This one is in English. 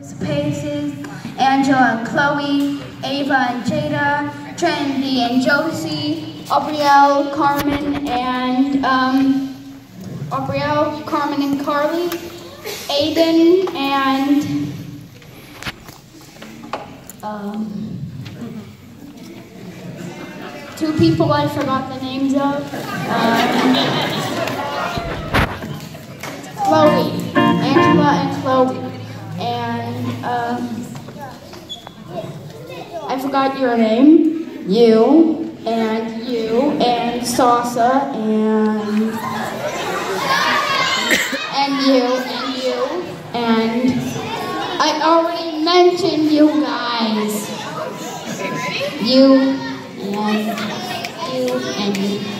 Paces, Angela and Chloe, Ava and Jada, Trinity and Josie, Aubrielle, Carmen and Carly, Aiden and two people I forgot the names of. Chloe, Angela and Chloe, and I forgot your name. You and Sasa and you and I already mentioned you guys. You and you.